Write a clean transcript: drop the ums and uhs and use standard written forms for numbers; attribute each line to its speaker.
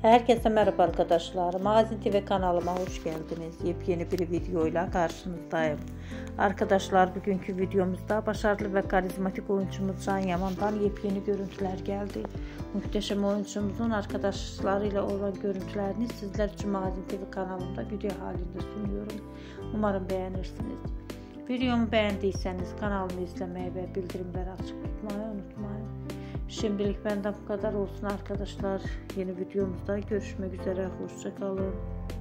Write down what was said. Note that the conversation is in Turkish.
Speaker 1: Herkese merhaba arkadaşlar. Magazin TV kanalıma hoş geldiniz. Yepyeni bir videoyla karşınızdayım. Arkadaşlar bugünkü videomuzda başarılı ve karizmatik oyuncumuz Can Yaman'dan yepyeni görüntüler geldi. Muhteşem oyuncumuzun arkadaşlarıyla olan görüntülerini sizler için Magazin TV kanalımda video halinde sunuyorum. Umarım beğenirsiniz. Videomu beğendiyseniz kanalımı izlemeyi ve bildirimleri açık tutmayı unutmayın. Şimdilik benden bu kadar olsun arkadaşlar. Yeni videomuzda görüşmek üzere. Hoşça kalın.